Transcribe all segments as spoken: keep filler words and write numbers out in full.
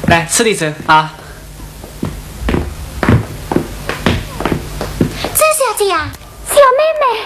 来吃点粥啊。 曾小姐呀，小妹妹。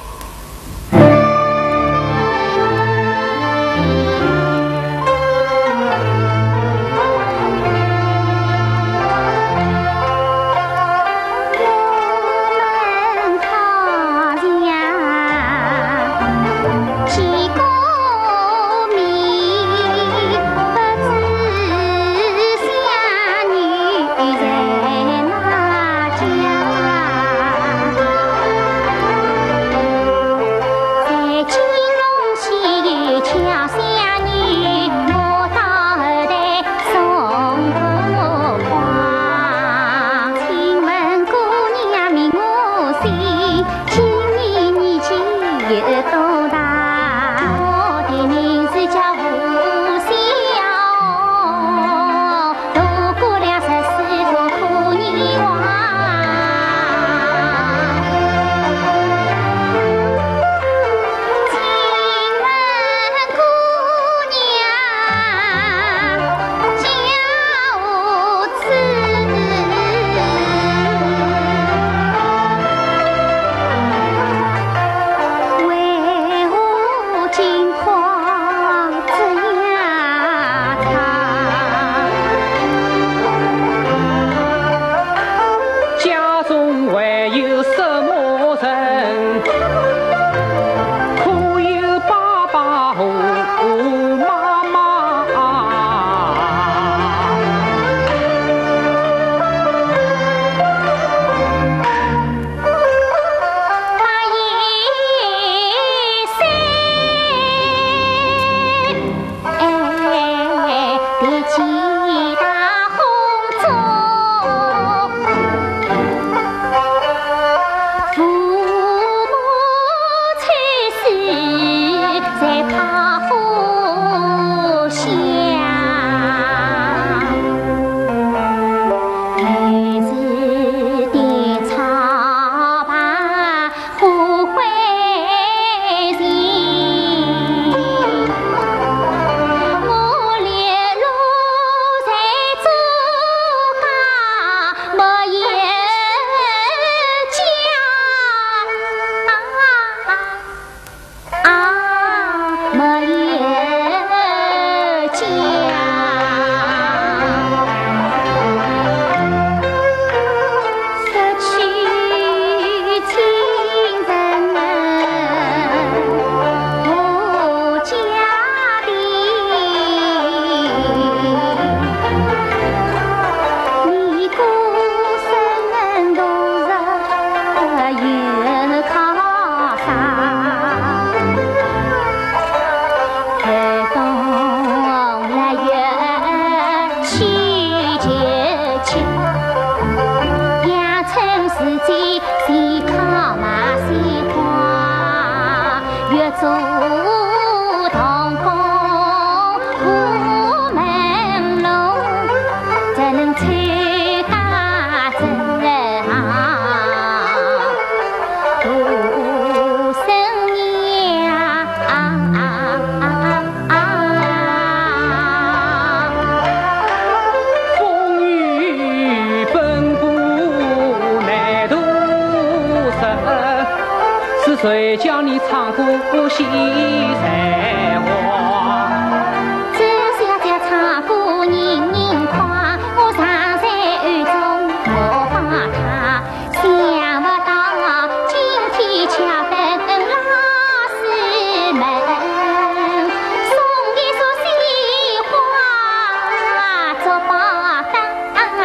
谁叫你唱歌戏才华？ 这小姐唱歌人人夸，我常在暗中模仿她。想不到今天恰逢老师们送一束鲜花做报答。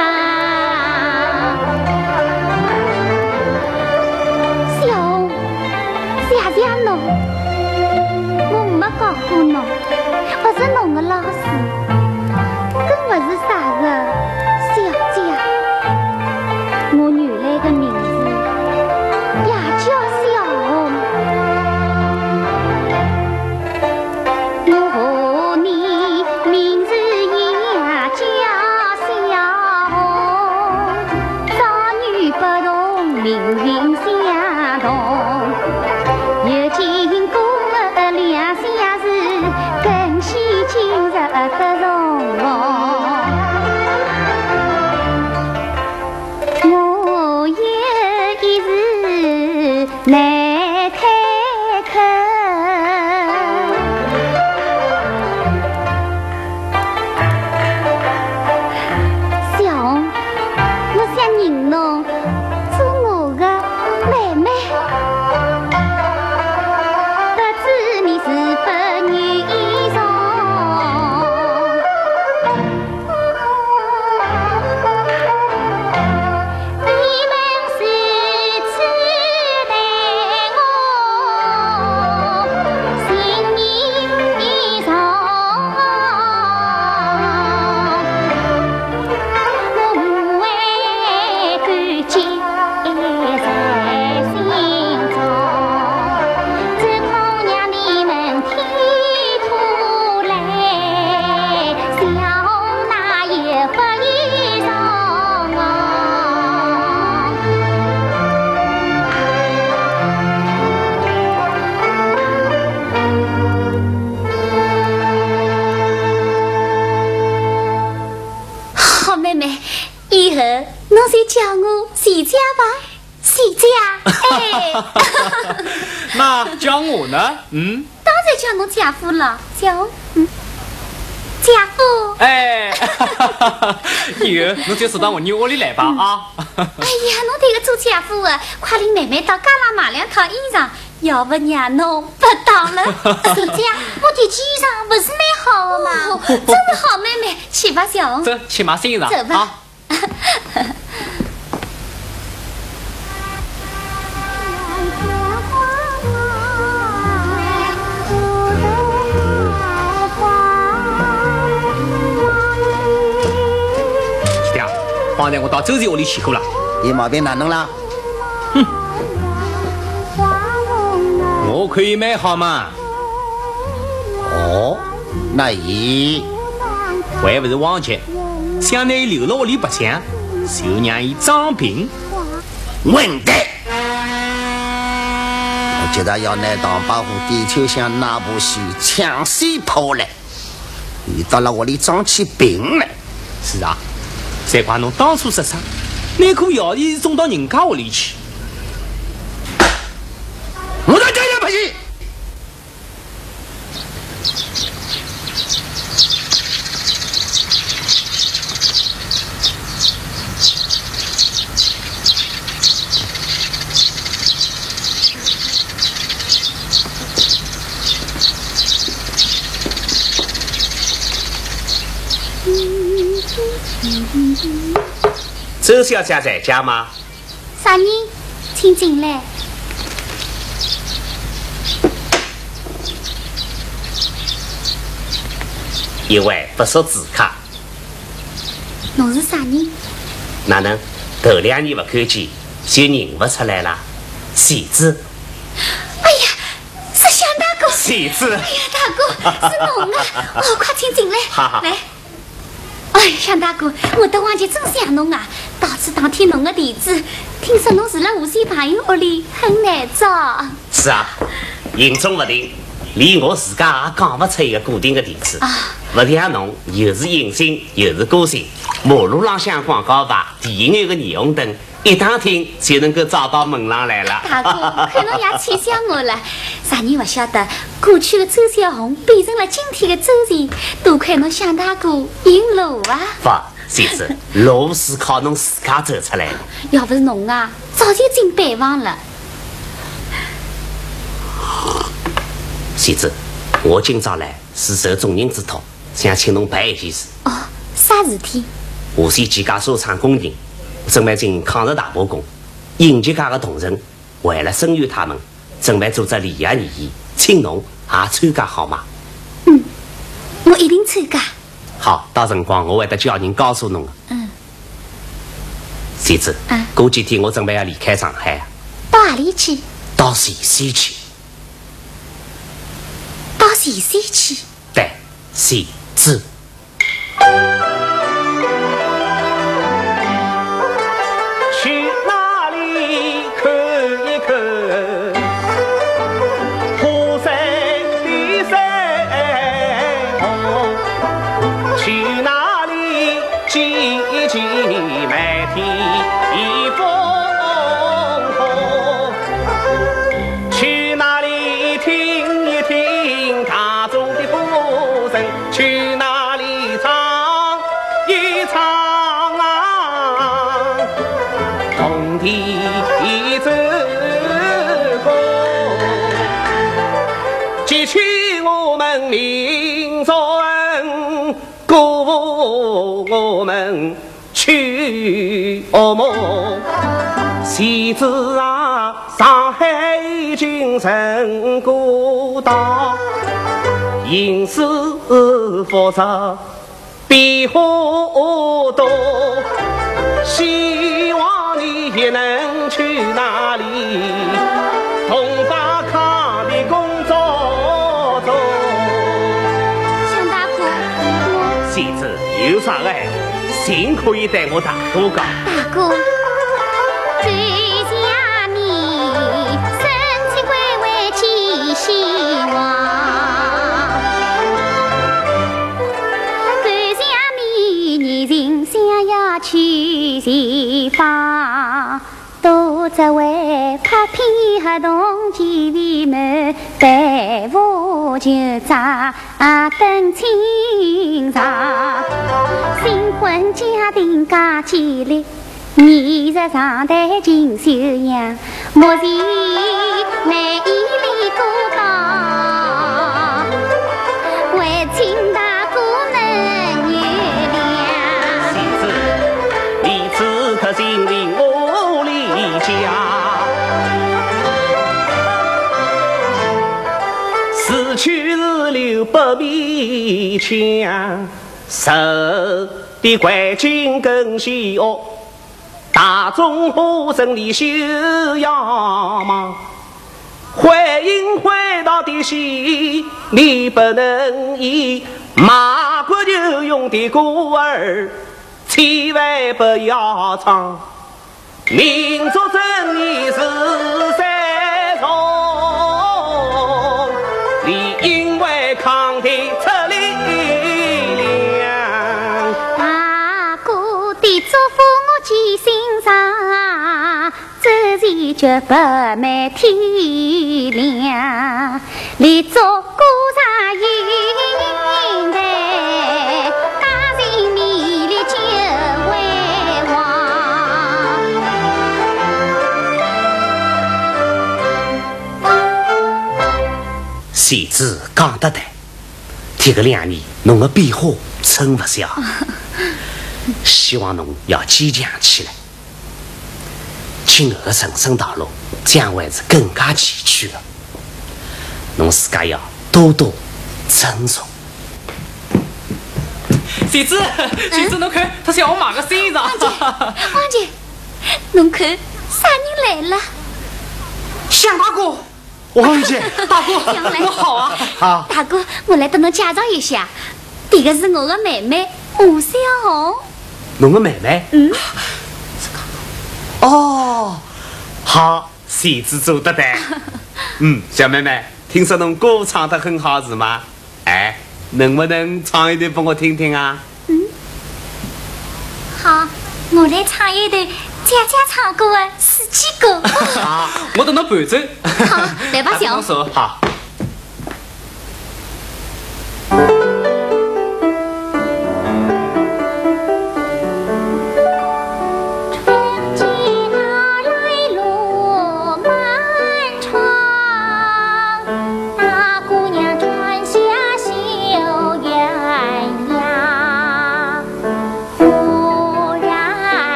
小谢谢侬，我没教过侬，不是侬的老师，更不是啥个小姐。我原来的名字也叫小红，我和你名字也叫小红，少女不同，命运相同。有经过两相思，更显今日的容。 干脆叫我徐家吧，徐家。哎， 那叫我呢？嗯， 当然叫我家父了，叫嗯。家父， 哎，以后侬就送到我女窝里来吧啊！ 哎呀，侬这个做家父啊，快领妹妹到家啦买两套衣裳，要不让侬不当了。谁家，我的衣裳不是蛮好吗？哦、真的好，妹妹，去吧，小红。 走，去买新衣裳。 走吧。啊放在我到周姐屋里去过了， 你毛病哪弄了？ 哼，我可以买好嘛。 哦，那伊还不是忘记，想拿伊留了屋里白相，就让伊长病。 混蛋！我觉得要拿唐伯虎地球像那部戏抢先跑来，你到了屋里长起病来。 是啊。再怪侬当初说啥，那颗药饴送到人家屋里去， 我到这里不去。 周小姐在家吗？ 啥人？请进来。 一位不识字卡。 侬是啥人？ 哪能头两年不看见，就认不出来了？喜子。 哎呀，是向大哥。 喜子。 哎呀，大哥，是侬啊！哦，快请进来。 好好。 来。哎，向大哥，我的忘记真想侬啊！到处打听侬的地址，听说侬住了无锡朋友屋里，很难找。 是啊，行踪不定，连我自家也讲不出一个固定的地址。啊，不像侬，又是影星又是歌星，马路浪向广告牌、电影院的霓虹灯，一打听就能够找到门上来了。 大哥，看侬也气笑我了。啥人不晓得，过去的周小红变成了今天的周人，多亏侬向大哥引路啊！ 不，喜子，路是靠侬自家走出来的。 要不是侬啊，早就进北房了。 喜子，我今朝来是受众人之托，想请侬办一件事。 哦，啥事体？ 无锡几家收藏工人准备进抗日大罢工，应急家的同仁为了声援他们，准备组织礼仪联谊，请侬也参加好吗？ 嗯，我一定参加。 好，到辰光我会得叫人告诉侬的。 嗯。 喜子， 啊， 过几天我准备要离开上海。 到哪里去？ 到陝西去。 到陝西去？ 对，陝子。 去哪里看一看？河山的山河，去哪里见一见满天风火？去哪里听一听大众的呼声？去哪里唱一唱啊动听的奏歌，记取我们民族恩，鼓舞我们去噩梦。喜子啊，上海军人古道，形势复杂，变化多，希望你也能去哪里，同把抗的工作做。 向大哥，我喜子有啥个闲话，尽可以对我大哥讲。 大哥，这下你生气归为寄希望。想要去前方， 只为发片合同几位满，百无就扎等清茶。新婚家庭加吉利，你日上台锦绣样，莫嫌难以理过道，为亲大哥能原谅。 妻子，你此刻心领我离家，死去日留不迷墙，受的关军更险恶。大中华胜利休要忙，回应回到的心，你不能以马国就用的孤儿，千万不要唱。民族正义是三重，你因为抗敌出力量。 大哥的祝福我记心上，这事绝不瞒天亮。立足歌上应台，家人面里就为王。 贤子讲得对，这个两年侬的变化真不小，希望侬要坚强起来。今后的人生道路将会是更加崎岖的，侬自家要多多珍重。 贤子，贤子，侬看，他向我买个新衣裳。 王姐，王姐，侬看啥人来了？ 向大哥， 王姐， 大哥， 向来我好啊。 好， 大哥，我来跟侬介绍一下，这个是我的妹妹吴小红。 侬的妹妹？ 嗯。 哦，好，贤子做得对。嗯，小妹妹，听说侬歌唱得很好是吗？哎，能不能唱一段给我听听啊？ 嗯，好，我来唱一段姐姐唱过的四季歌。 啊，我等侬伴奏。 好，来吧，小红。手好。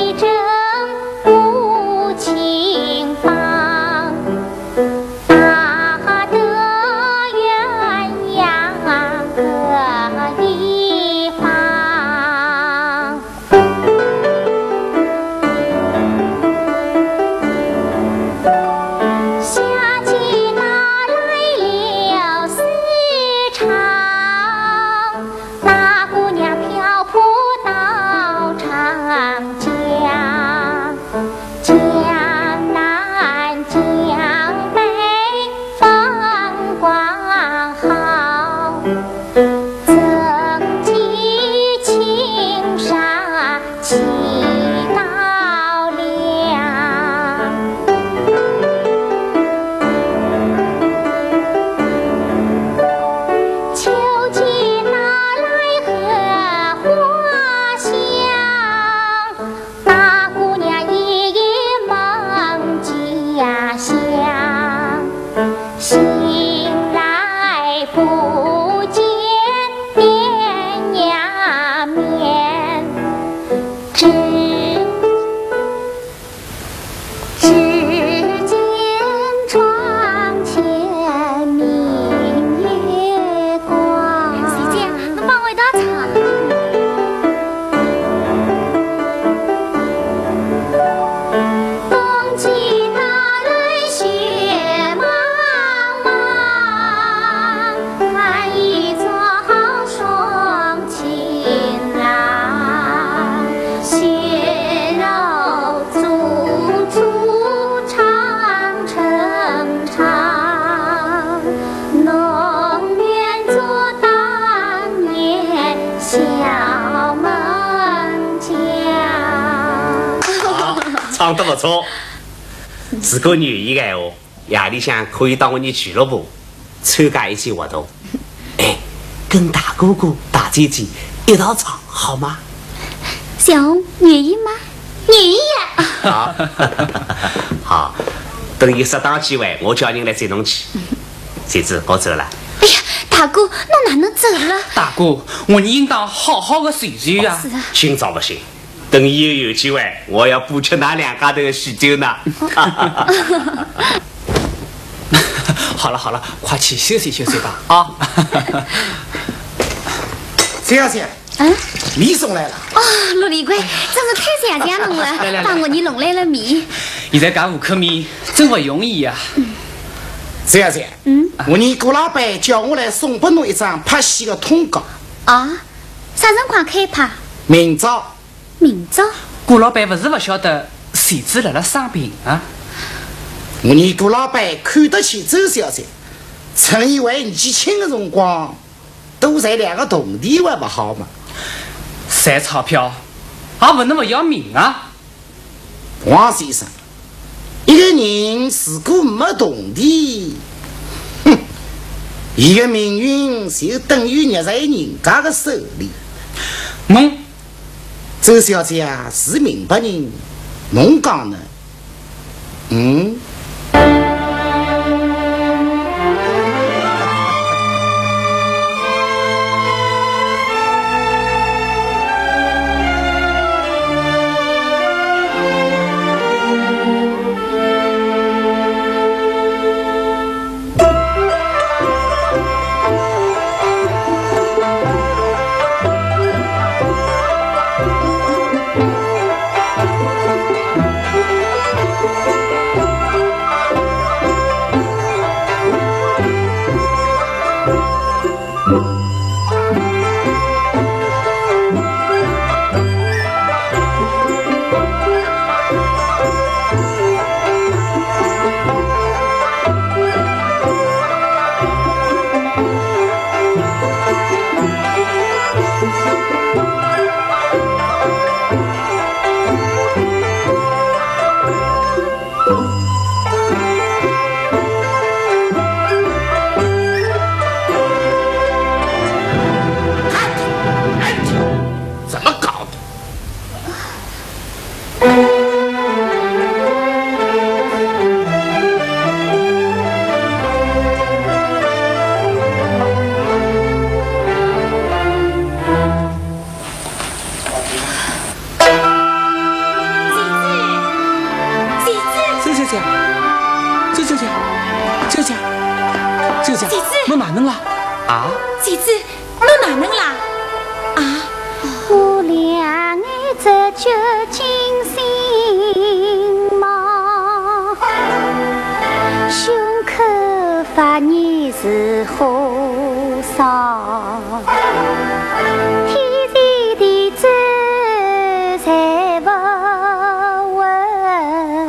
大唱得不错。如果愿意的话，夜里向可以到我们俱乐部参加一些活动。哎，跟大哥哥、大姐姐一道唱好吗？ 小红愿意吗？愿意呀。 好，好，等有适当机会，我叫人来接侬去。姐子，我走了。 哎呀，大哥，那哪能走了？ 大哥，我们应当好好的叙叙呀。 是啊。 今朝不行，等以后有机会，我要补吃那两家头的喜酒呢。 好了好了，快去休息休息吧啊！ 谢小姐， 嗯， 米送来了。 哦，陆李贵，真是太谢谢侬了，帮我你弄来了米。 现在干五颗米真不容易呀。 谢小姐，嗯，我你顾老板叫我来送给侬一张拍戏的通告。 啊，啥辰光开拍？ 明朝。 明朝。 顾老板不是不晓得谁子辣辣生病啊？ 我你顾老板看得起周小姐，趁伊为年轻的辰光，多赚两个铜钿还不好吗？ 赚钞票也不那么要命啊！ 王先生，一个人如果没铜钿，哼，伊的命运就等于捏在人家的手里。 侬， 周小姐啊，是明白人，侬讲呢？嗯。 侬哪能了？啊？ 姐子，侬哪能啦？啊？我俩爱这究竟心忙，胸口发热是火烧，天地的走才不稳，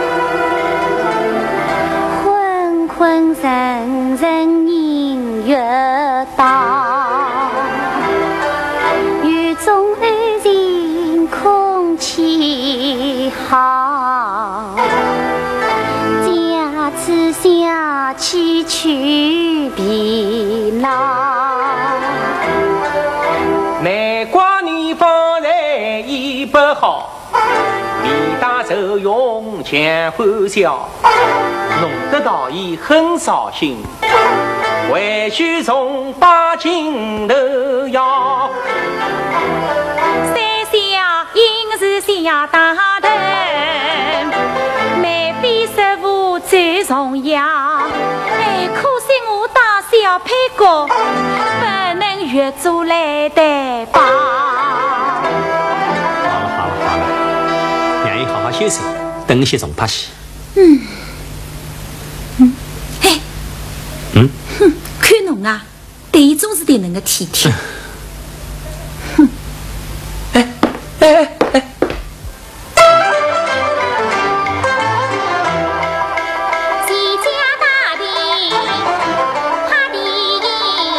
昏昏沉沉人越大，雨中安静空气好，家此下去去疲劳。 难怪你方才医不好，你打愁容强欢笑，弄得道义很扫兴，回去从八斤头要。 三下应是下大头，难比师傅最重要。哎，可惜我大小配角不能越做来得吧。 好了好了好了，让伊好好休息，等些重拍戏。 嗯嗯，嘿， 嗯， 哼，看侬啊，对伊总是对能个体贴。哼， 哎哎哎哎！ 齐家大地怕敌营，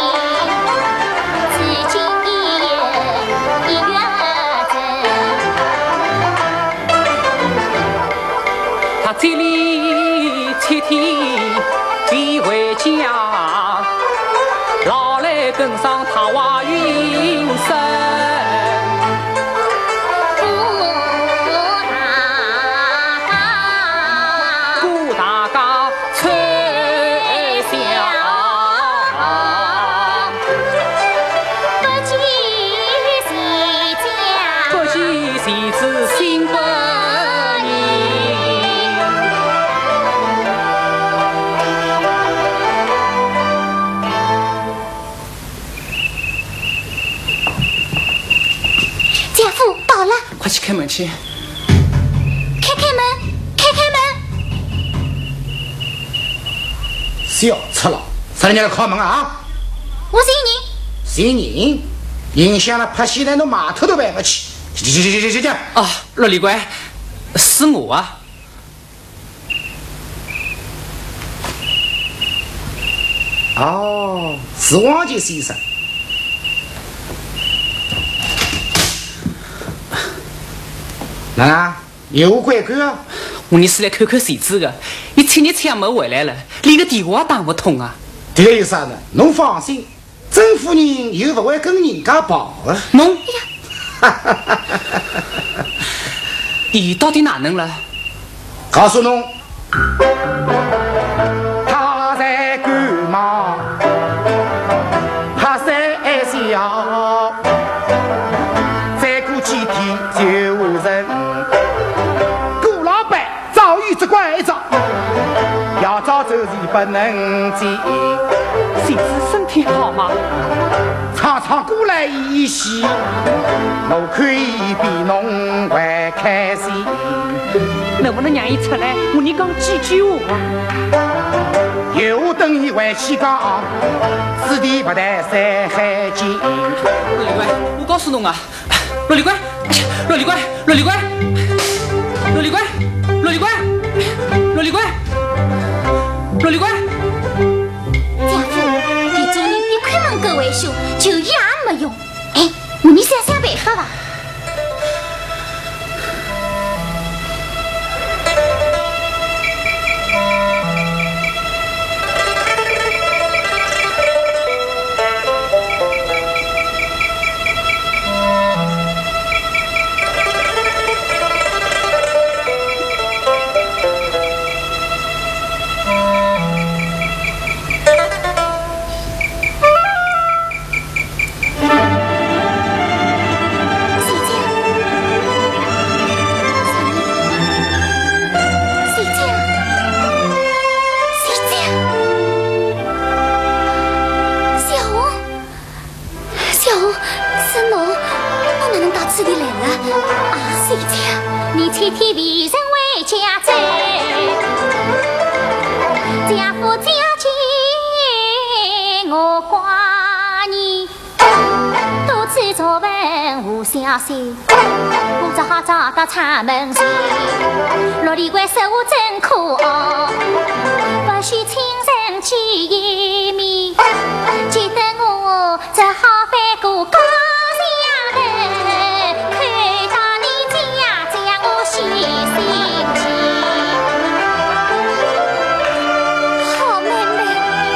至今一人一月华云生。 快去开门去！ 开开门，开开门！ 小赤佬，啥人家来敲门啊？ 我是人，是人，影响了拍戏来，侬码头都办不起。去去去去去去去！ 啊，陆里官，是我啊！ 哦，是王杰先生。那有关关啊！ 我你是来看看谁子的？一天你抢没回来了，连个电话打不通啊！ 这个有啥呢？侬放心，曾夫人又不会跟人家跑啊！ 侬，你到底哪能了？ 告诉侬，他在干嘛？他在笑。再过几天就人。顾老板早已责怪着，要早走是不能走。 谁子身体好吗？ 常常过来一些，我可以比侬还开心。 能不能让伊出来？我你讲几句话。 又等伊回去讲，此地不带山海经。 陆里官，我告诉侬啊，陆里官，陆里官，陆里官，陆里官，陆里官，陆里官，陆里官。 家父，这种人比开门狗还凶，求伊也没用。哎，我你想想办法吧。天天为人为家走，家父家亲我挂念，多次作文无消息，我只好找到插门前。陆里官说我真可傲，不许亲人见一面，记得我只好翻过高墙头，看到你家将我喜心情。好妹妹，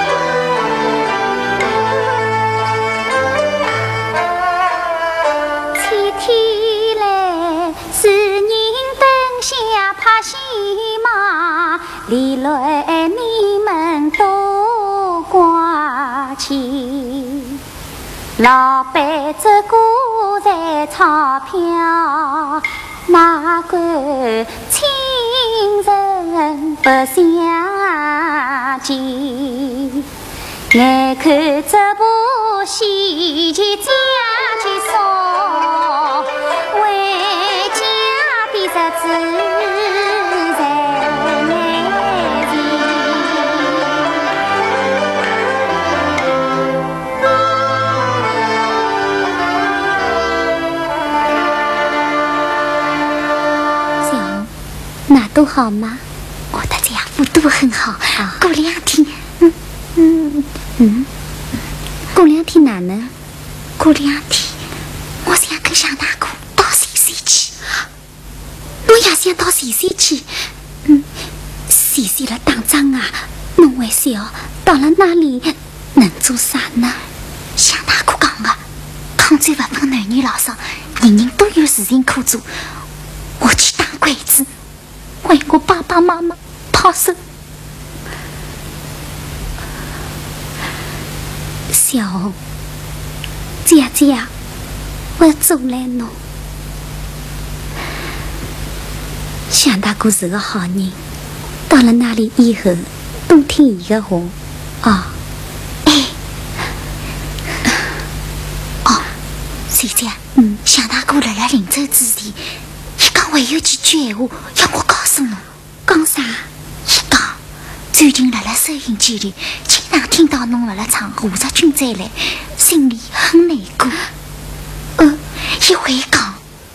天天来是人灯下拍戏嘛，历来你们都挂起。老板只顾赚钞票，哪管亲人不相见。眼看这部戏就将结束，为家的日子都好吗？我的家父都很好。啊、过两天，嗯嗯嗯，过两天哪能？过两天，我想跟向大哥到西西去。我也想到西西去。嗯，西西了打仗啊，侬为晓到了那里能做啥呢？向大哥讲啊， 最不分男女老少，人人都有事情可做。我去当鬼子，为我爸爸妈妈报仇。小红，姐姐，我走来侬。向大哥是个好人，到了那里以后，多听伊个话。哦，哎，哦，姐姐，嗯，向大哥辣辣临走之前，伊讲还有几句闲话要我告诉侬。讲啥？伊讲最近辣辣收音机里经常听到侬辣辣唱《夏日君再来》，心里很难过。呃，伊会讲。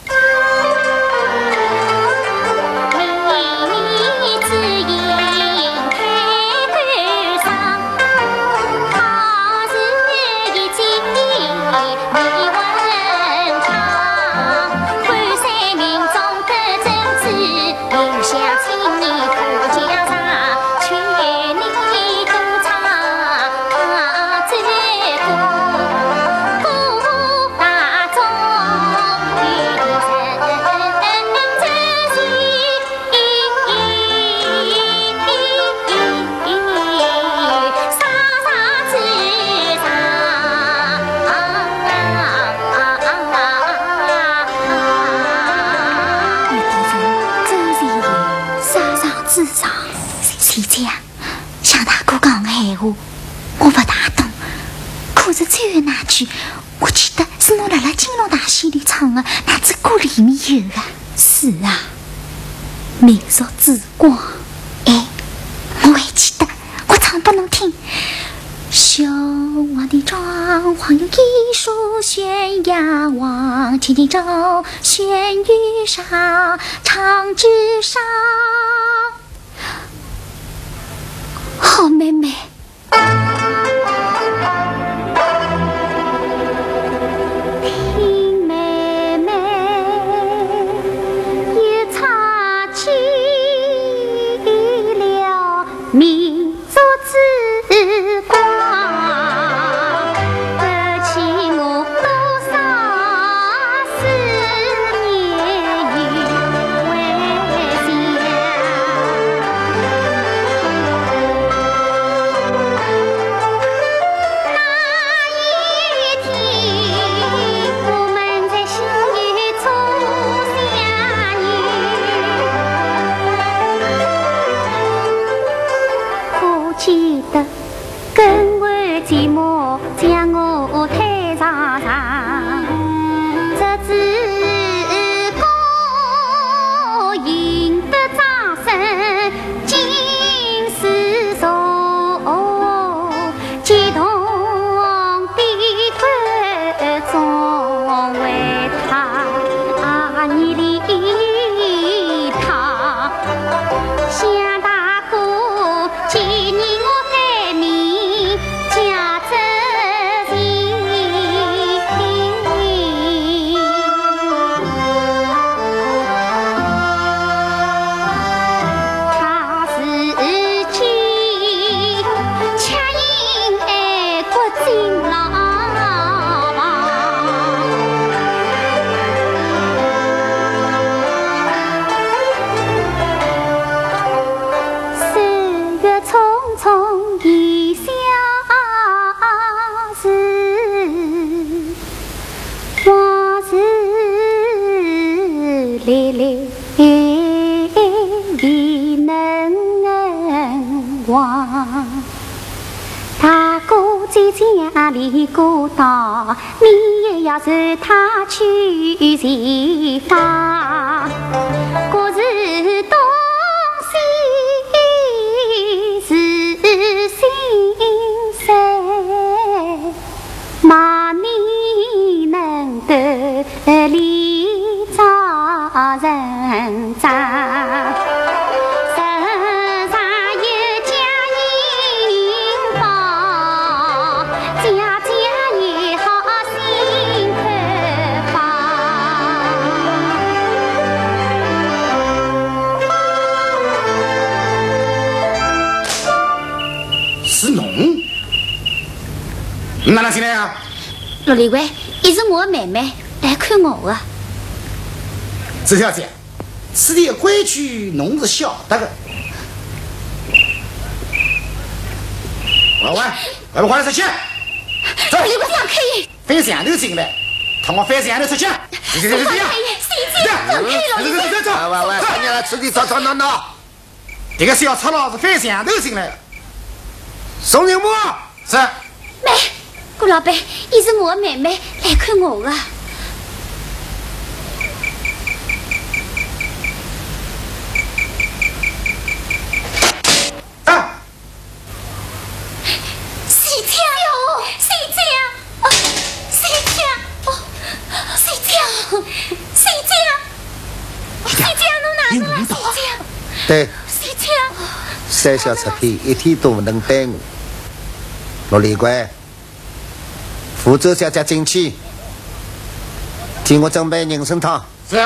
我不大懂，可是最后那句，我记得是侬辣辣金龙大戏里唱的，那支歌里面有的。是啊，民族之光。哎，我还记得，我唱给侬听。雄王的装潢有一束悬崖望，轻轻舟悬于沙场之上。好妹妹。听妹妹又唱起了民族之光，勾起我多少思念与回更为寂寞将我推上上，这支歌赢得掌声尽是从激动的口中为他你离他向大哥纪念我大哥在家里过道，你也要随他去前方。可是东西是心碎，望你能得力早人长。 哪能进来啊？ 陆立贵， 也是我的妹妹来看我的。 周小姐，此地的规矩侬是晓得的。喂喂，快不快点出去！走， 李国强可以。 翻墙头进来，同我翻墙头出去！这这这这样， 这样，放开了， 走走走走， 喂喂，快点来，此地吵吵闹闹。 这个小赤佬是翻墙头进来的。 宋人木是。 妹，顾老板，也是我的妹妹来看我的。 啊！ 谁家哟？谁家？哦，谁家？哦，谁家？谁家？谁家？侬哪能了？谁家？ 对。 谁家？ 三小出片，一天都不能耽误。陆里官，扶周小姐进去，替我准备人参汤。 是。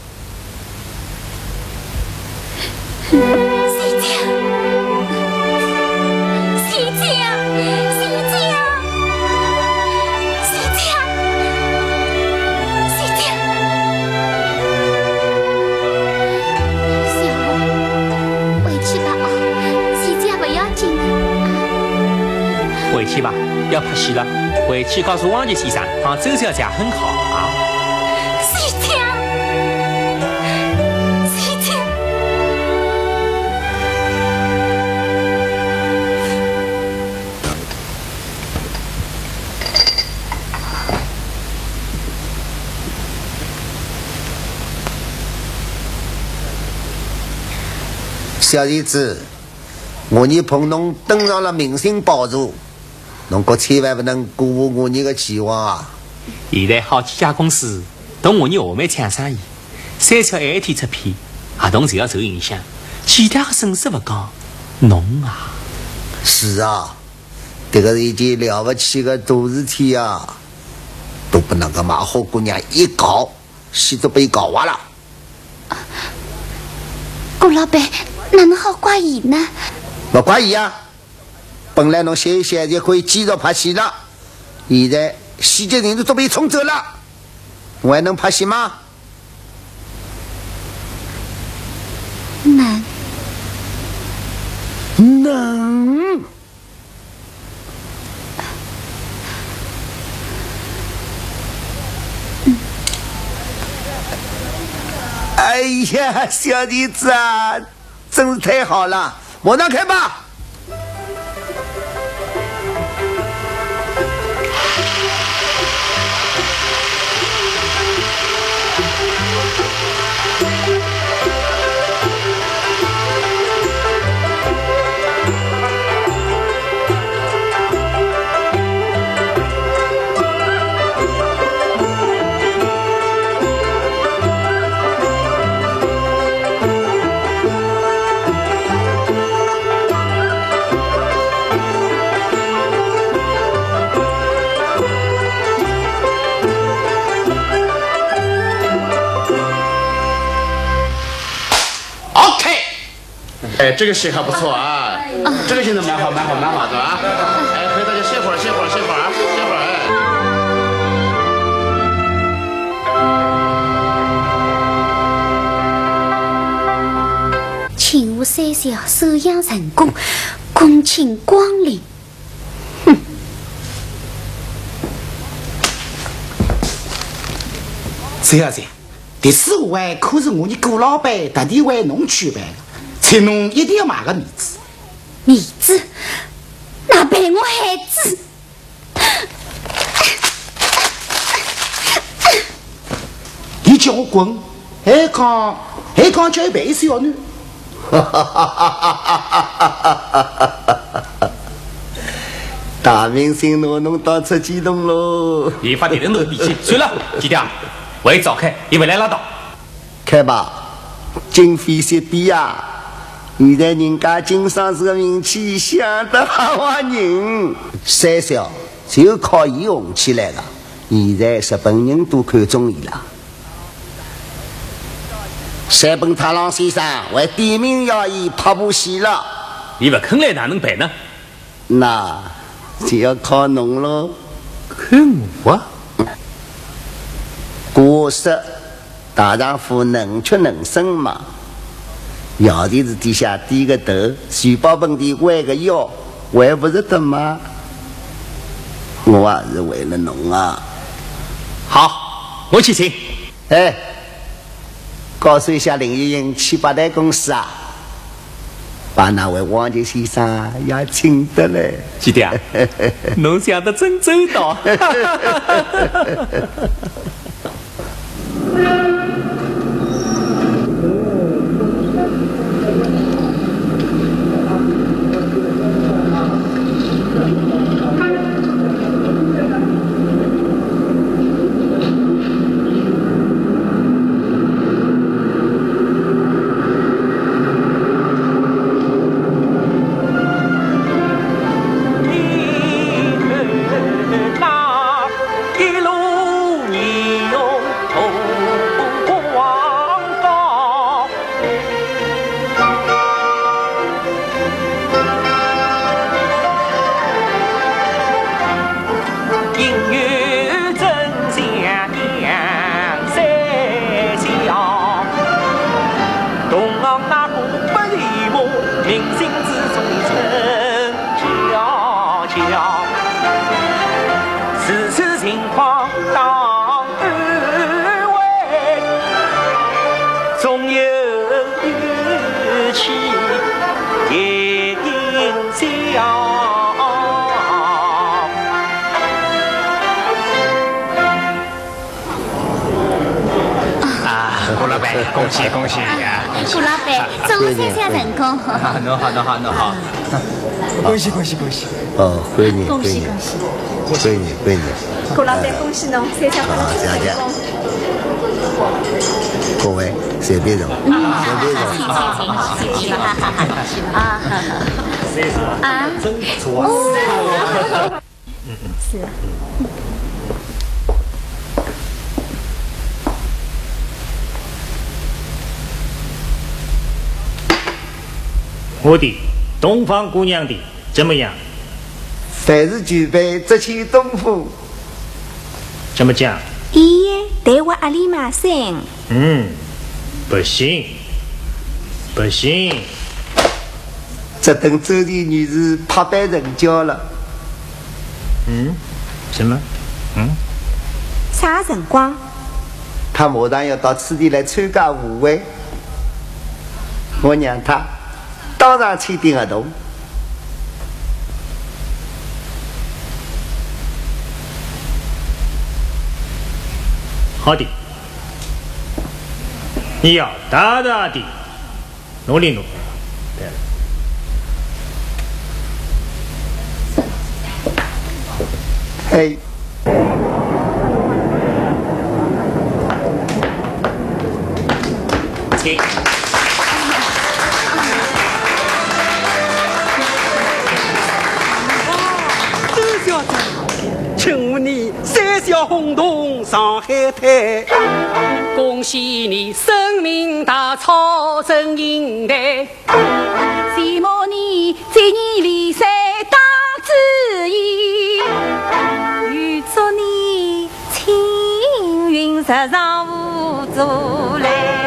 谁家？谁家？谁家？谁家？谁家？小，回去吧哦，谁家不要紧啊。 回去吧，要拍戏了。回去告诉王杰先生，讲周小姐很好啊。 谁家？谁家？ 小姨子，我儿碰侬登上了明星宝座，侬可千万不能辜负我儿的期望啊！ 现在好几家公司同我儿下面抢生意，三小一天出片，合同就要受影响。其他的损失不讲，侬啊， 是啊，这个是一件了不起的大事体啊，都不能够马好姑娘一搞，戏都被搞完了。 顾老板，哪能好怪伊呢？ 不怪伊啊，本来侬写一写就可以继续拍戏了，现在戏剧人都都被冲走了，我还能拍戏吗？ 能。 能。哎呀，小弟子啊，真是太好了！马上开吧。 哎，这个戏还不错啊，这个戏的蛮好，蛮好，蛮好的啊！哎，可以大家歇会儿，歇会儿，歇会儿啊，歇会儿哎。请吾三小收养成功，恭请光临。哼！ 周小姐，这次我可是我的顾老板特地为侬举办的。请侬一定要买个面子， 面子？那陪我孩子？ 你叫我滚，还讲还讲叫伊陪小囡？ 大明星侬侬到处激动喽！ 你发点人头底气，算了，几条，会早开，你回来拉倒。 开吧，今非昔比呀！现在人家经商是个名气响得好啊人，三小就靠伊红起来了。现在日本人都看中伊了。日本太郎先生还点名要伊拍部戏了， 你不肯来哪能办呢？ 那就要靠侬喽。 看我啊！ 果实大丈夫能屈能伸嘛，要的是底下低个头，徐宝本地弯个腰，还不是的吗？我还是为了侬啊。 好，我去请。 哎，告诉一下林月英七八代公司啊，把那位王杰先生也请得来。 兄弟啊，侬想得真周到。恭喜恭喜呀！ 顾老板，祝三下成功。 侬好侬好侬好，恭喜恭喜恭喜！ 哦，闺女， 恭喜闺女恭喜！ 闺女闺女， 顾老板，恭喜侬，三下好，谢谢。 成功。 各位随便坐，随便坐。 请请请，谢谢哈哈哈！啊，啊， 真不错啊！ 嗯嗯，是。 我的东方姑娘的怎么样？ 凡是具备这些功夫， 怎么讲？ 伊待我阿里马生。 嗯，不行，不行。 这等周地女士拍板成交了。 嗯，什么？嗯， 啥辰光？ 他马上要到此地来参加舞会，我让他当场签订合同。 好的，你要大大的努力努力。对了， 嘿。 请。 周小姐，请问你三小轰动上海滩， 恭喜你生命大超真应台，羡慕你在你离山当知意，预祝你青云直上无阻来。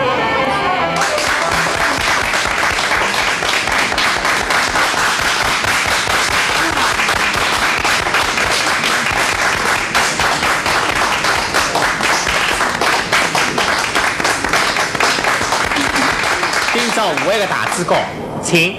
今朝舞会的大主角，请。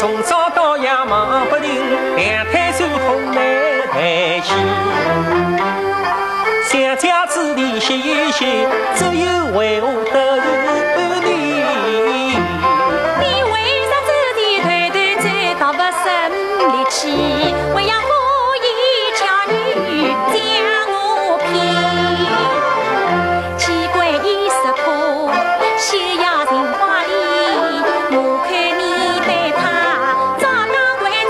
从早到夜忙不停，两腿手痛难抬起。想家子里歇一歇，只有为我得是你。 你为啥子的团团转到不省力气？为呀我一家女将我骗，机关一识破，夕阳情花里，我看你对他早当官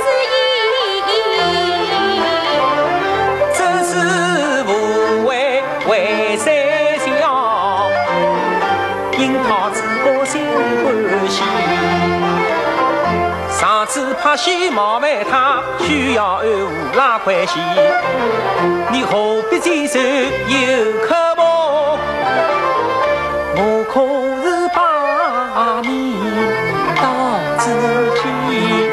之意。 真是无为为谁笑？樱桃子我心欢喜。上次拍戏冒犯他，需要安抚拉关系，你何必接受有刻薄？我可是把你当自己。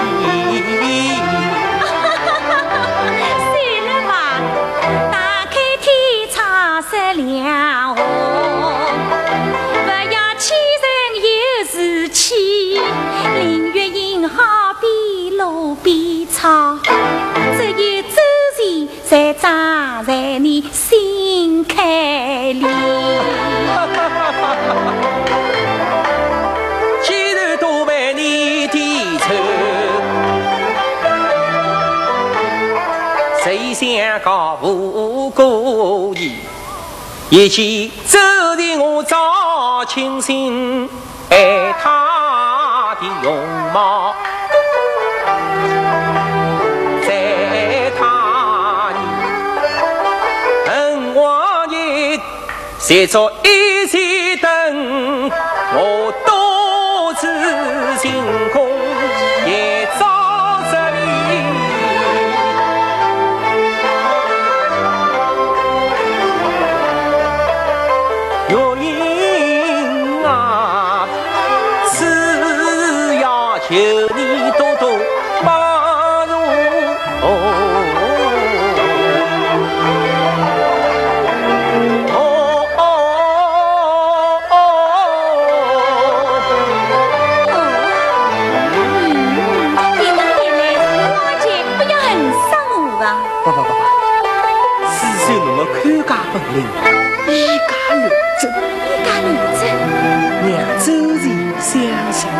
算了吧，打开天窗色亮红，不要欺人有志气，林月英好比路边草，只有周全才长在你心坎里。 既然都为你低头，谁想搞不过你？一起走的我早清醒，爱他的容貌，在他的恨往日写着一盏灯，我独自星空也照着你。月英啊，只要求你多多帮助。不不不不，四岁侬个看家本领，以家论证， 一家女子， 让周全相信。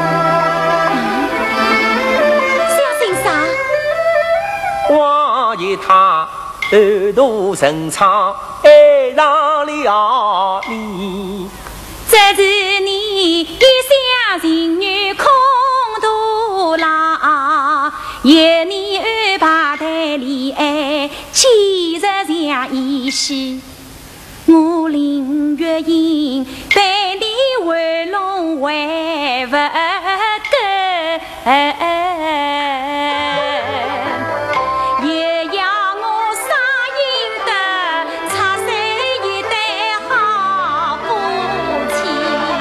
相信啥？ 往日他二度深藏，爱上了你。 这是你一厢情愿空徒郎，有你安排的恋爱，其实像演戏。我林月英对你玩弄还不够，也要我杀赢得插手一对好夫妻。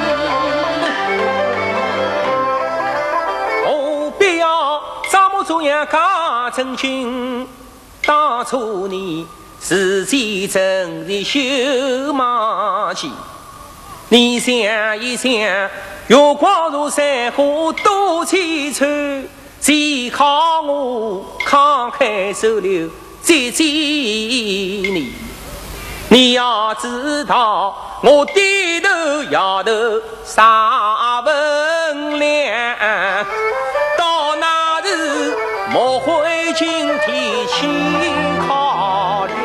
何必要这么做样假真情？当初你自己真的休忘记，你想一想，月光如山河多凄惨，谁靠我慷慨收留再见你？你要知道，我低头摇头啥分量，到那日莫会今天去考虑。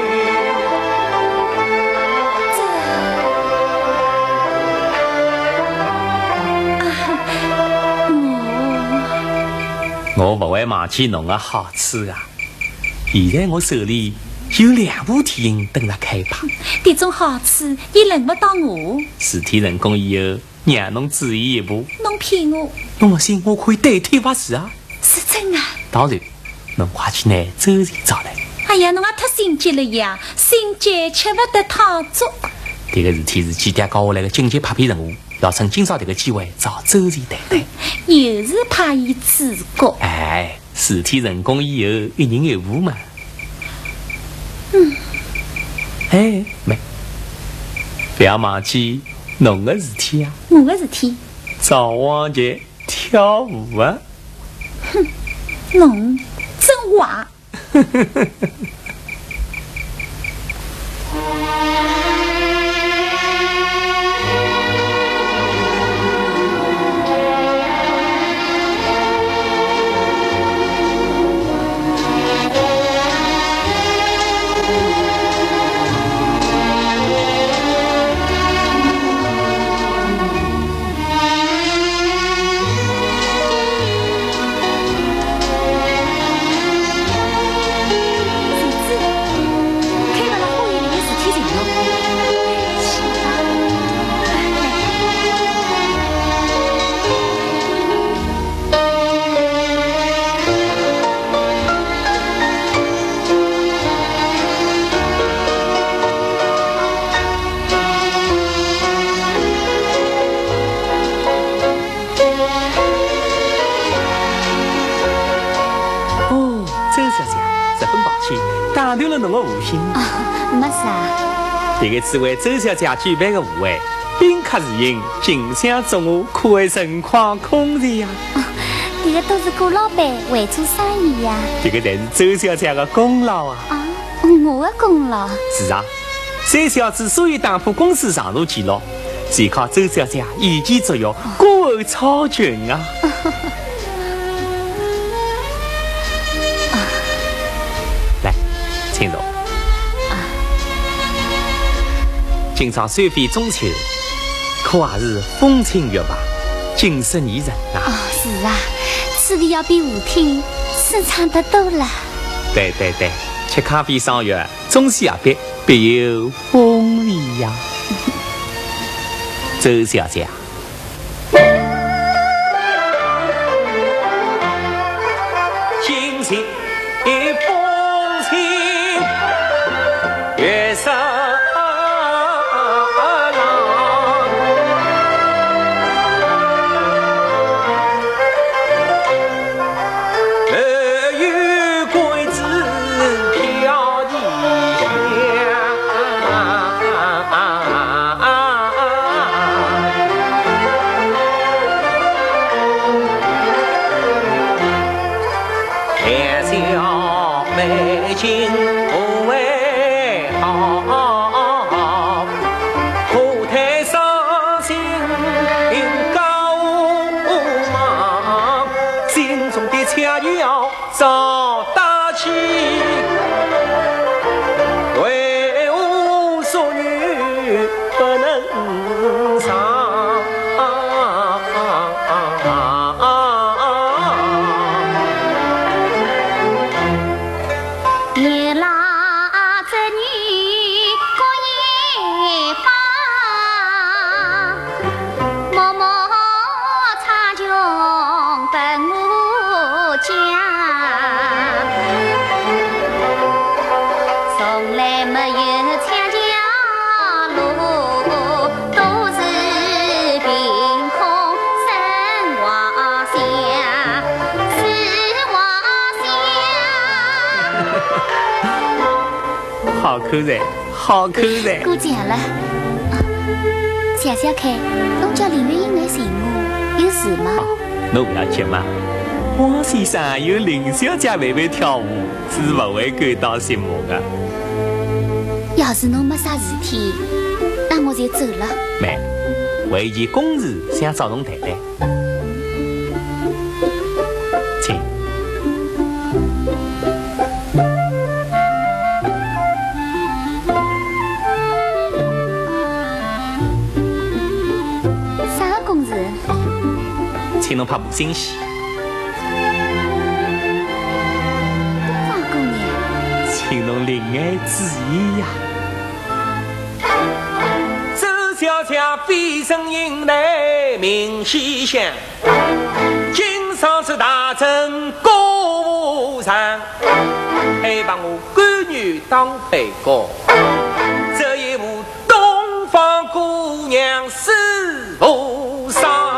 我不会忘记侬的好处啊！现在我手里有两部电影等着开拍， 这种好处也轮不到我。 事体成功以后，让侬注意一步。 侬骗我？ 侬不信，我可以代替发誓啊！ 是真啊！ 当然，侬快去拿周全找来。 哎呀，侬也太心急了呀！心急吃不得烫粥。 这个事体是记者交下来的紧急拍片任务，要趁今朝这个机会找周全谈谈。 又是怕伊主角。 哎，事体成功以后，一人一户嘛。 嗯。 哎，没，不要忘记侬的事体啊。 我的事体。 早往前跳舞啊。 侬真坏。 打断了侬的无心啊，没事啊。 这个只为周小姐举办的舞会，宾客如云，竞相祝我可谓盛况空前呀。 这个都是顾老板会做生意呀。 这个才是周小姐的功劳啊！ 啊，我的功劳。 是啊，三小之所以打破公司上路记录，是靠周小姐意见作用，歌后超群啊！请坐。今朝虽非中秋，可也是风清月白，景色宜人啊！ 哦，是啊，此地要比舞厅顺畅得多了。 对对对，吃咖啡赏月，中西合璧，别有风味呀！周小姐。 心情一风情，月色朗，乐与桂枝飘异香，小美景不为好，虎台上行高忙，心中的恰要早打起，为吾淑女不能长。 好口才，好口才！ 过奖了。小小看，侬叫林月英来寻我，有事吗？ 侬不要急嘛。王先生有林小姐为为跳舞，是不会感到羡慕的。 要是侬没啥事体，那我就走了。 妹，为件公事想找侬谈谈，请。请侬拍部新戏。 方姑娘， 请侬另爱旨意呀。 周小姐飞身迎来明西厢，今上是大臣歌舞场，还把我闺女当配角，这一幕东方姑娘是无上。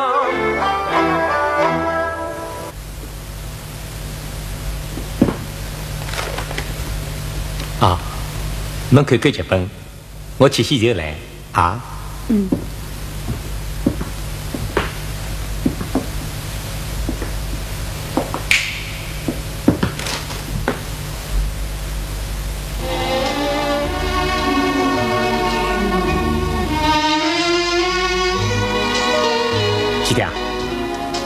啊，侬看看剧本，我去洗就来啊。 嗯。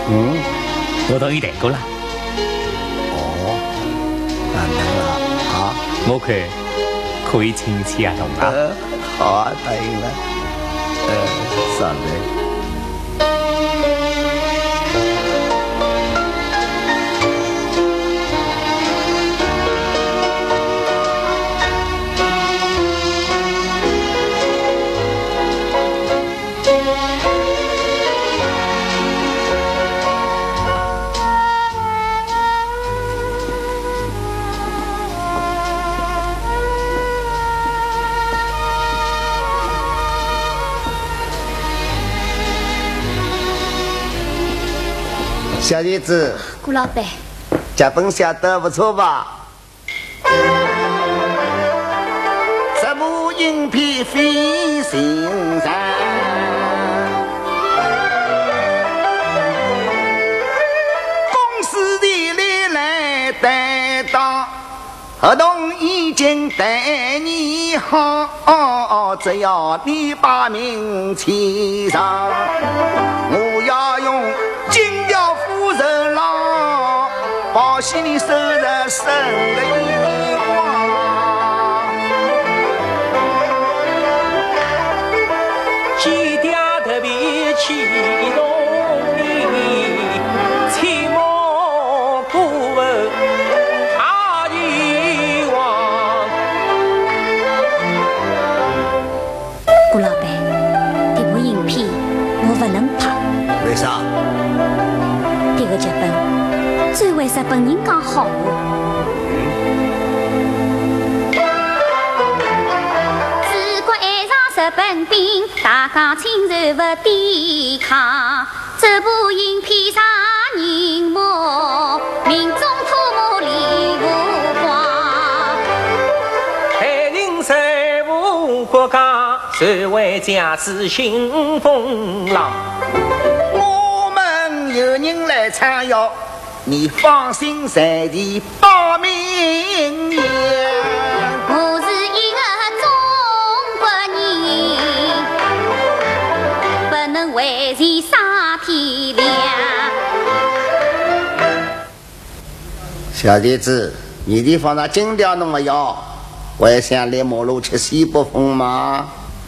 嗯， 我同意代购了。 哦，那能了啊？ 我看可以请谢亚东了。 呃，好啊，答应了。呃，上来。小叶子， 顾老板， 这本写得不错吧？这部影片非欣赏，公司的里来担当，合同已经对你好，只要你把名签上，我要用金雕夫人郎保险你收入生的眼光。 几嗲特别启动你，切莫过问他遗忘。 顾老板，这部影片我不能拍。 为啥？ 这个剧本最为日本人讲好的。如果爱上日本兵，大家亲然不抵抗。这部影片上人目，民众唾沫离无光。 太平三无国家，谁为家之兴风浪？ 我们有人来参与，你放心随地报名呀。 我是一个中国人，不能为谁伤天良。 小弟子，你地方那金雕那么要，我也想来马路吃西北风吗？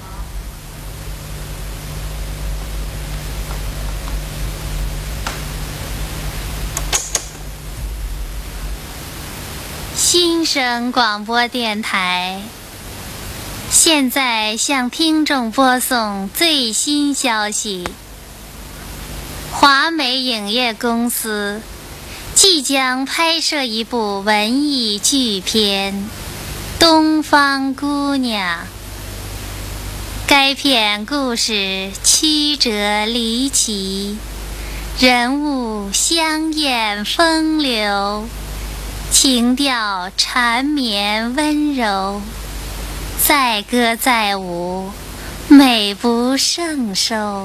新生广播电台现在向听众播送最新消息：华美影业公司即将拍摄一部文艺巨片《东方姑娘》。该片故事曲折离奇，人物香艳风流，情调缠绵温柔，载歌载舞，美不胜收。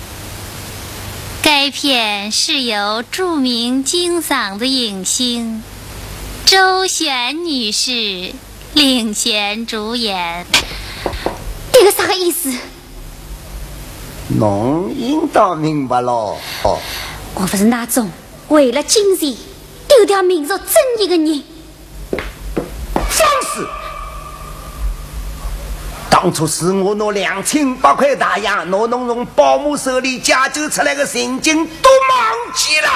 该片是由著名京嗓的影星周璇女士领衔主演。 这个啥个意思？ 侬应当明白喽。哦， 我不是那种为了金钱丢掉民族正义的人。 放肆！当初是我拿两千八块大洋，拿侬从保姆手里解救出来的刑警都忘记了。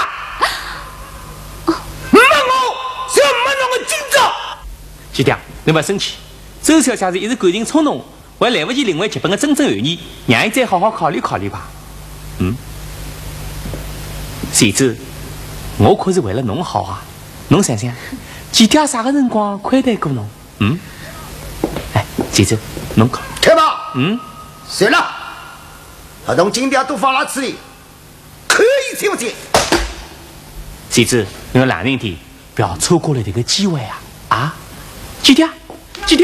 没我，就没侬的今朝。 姐弟，你不要生气。周小姐是一时感情冲动，还来不及领会剧本的真正含义，让伊再好好考虑考虑吧。嗯，谁知我可是为了侬好啊！侬想想，姐弟啥个辰光亏待过侬？嗯，哎，姐姐，侬讲。 开吧。 嗯， 算了，合同金条都放哪处理？可以听不见？ 姐姐，你要冷静点，不要错过了这个机会啊！啊，姐弟，姐弟。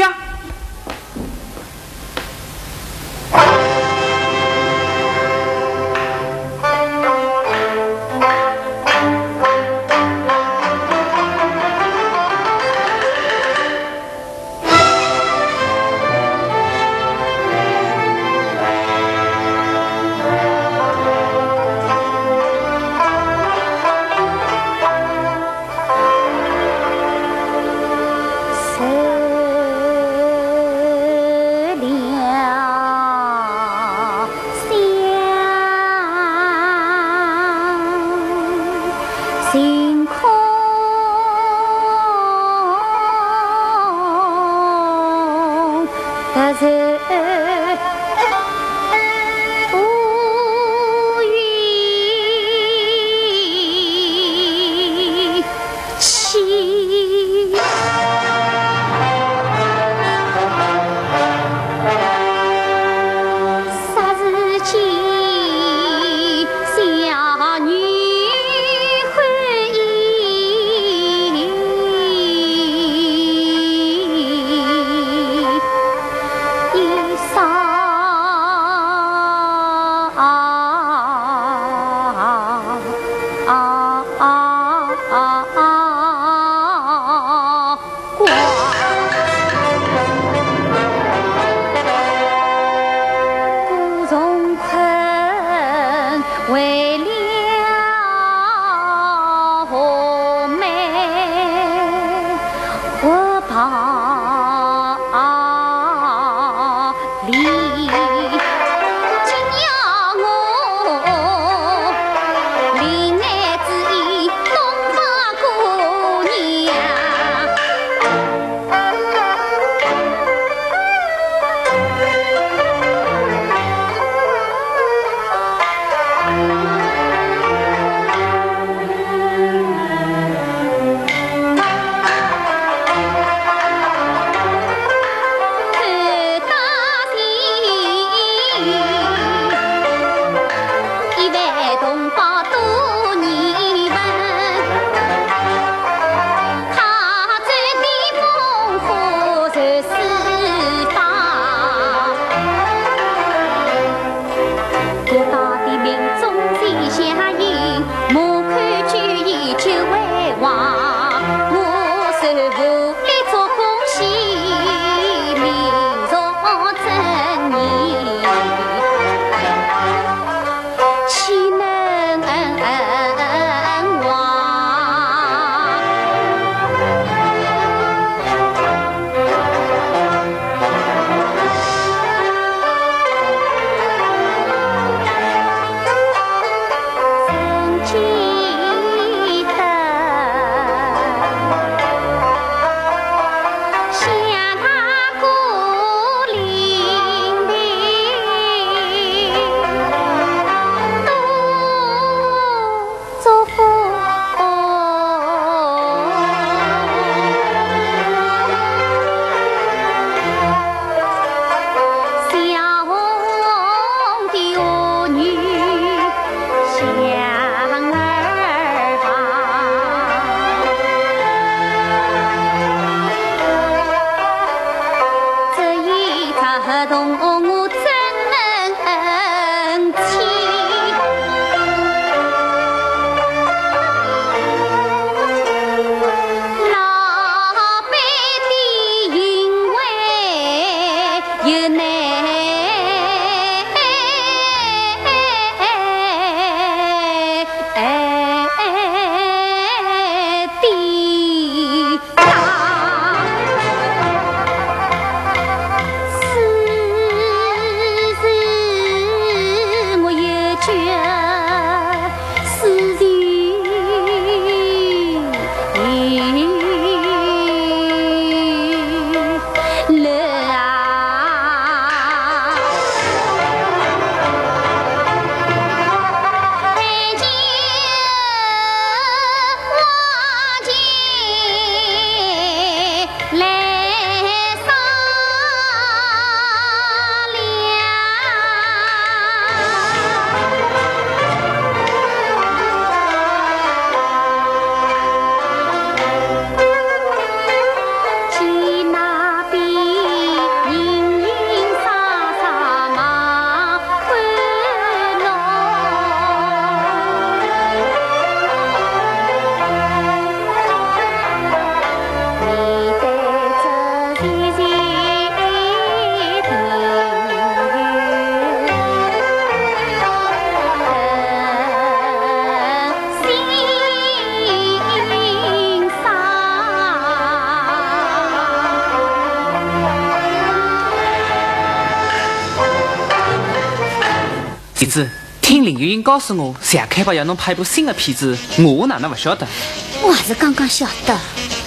弟子，听林月英告诉我，谢开吧要侬拍部新的片子，我哪能不晓得？ 我也是刚刚晓得。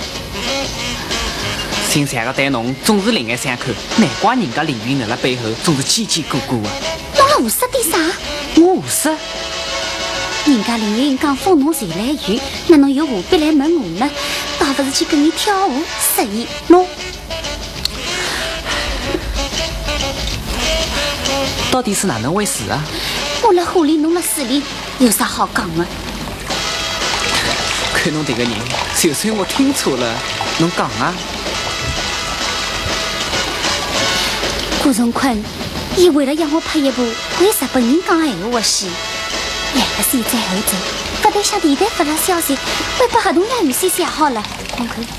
新三个对侬总是另眼相看，难怪人家林云在了背后总是叽叽咕咕的。 侬了无识点啥？ 我无识。 人家林月英讲封侬谁来鱼，那侬又何必来问我呢？倒不是去跟你跳舞失忆侬。 到底是哪能回事啊？ 我辣火里，侬辣水里，有啥好讲的？ 看侬这个人，就算我听错了，侬讲啊。 顾荣坤，伊为了让我拍一部为日本人讲闲话的戏，来了先再后走，不但向电台发了消息，还把合同也预先写好了。侬看，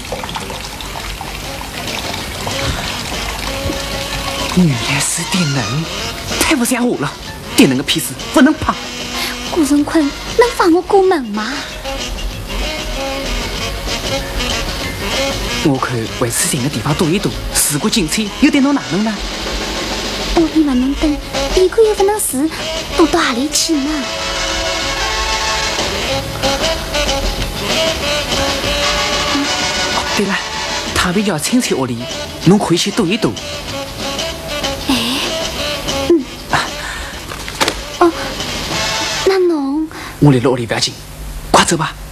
原来是电能，太不像我了。电能个屁事不能拍。 顾荣坤，能放我过门吗？ 我看为此寻个地方躲一躲，事过境迁，又对侬哪能呢？ 屋里不能蹲，地瓜又不能住，躲到哪里去呢？ 哦，对了，他比较亲戚屋里，侬可以去躲一躲。 哎，嗯，啊、哦，那侬我来了屋里不要紧，快走吧。